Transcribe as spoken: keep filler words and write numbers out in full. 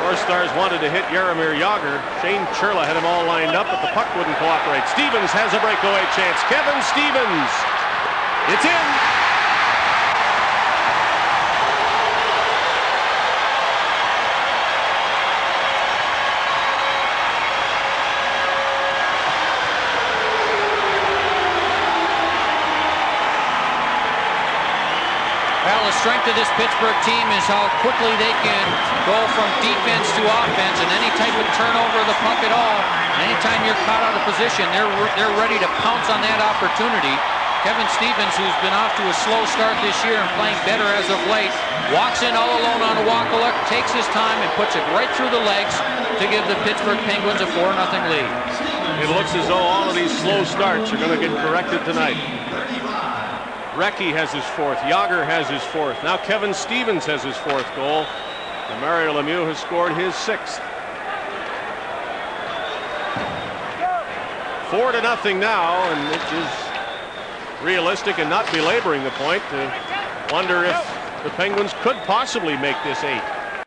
North Stars wanted to hit Jaromir Jagr. Shane Churla had him all lined up, but the puck wouldn't cooperate. Stevens has a breakaway chance. Kevin Stevens. It's in. Well, the strength of this Pittsburgh team is how quickly they can go from defense to offense, and any type of turnover of the puck at all, anytime you're caught out of position, they're, they're ready to pounce on that opportunity. Kevin Stevens, who's been off to a slow start this year and playing better as of late, walks in all alone on a Wakaluk, takes his time and puts it right through the legs to give the Pittsburgh Penguins a four nothing lead. It looks as though all of these slow starts are going to get corrected tonight. Recchi has his fourth. Jagr has his fourth. Now Kevin Stevens has his fourth goal. And Mario Lemieux has scored his sixth. Four to nothing now, and it is realistic and not belaboring the point to wonder if the Penguins could possibly make this eight.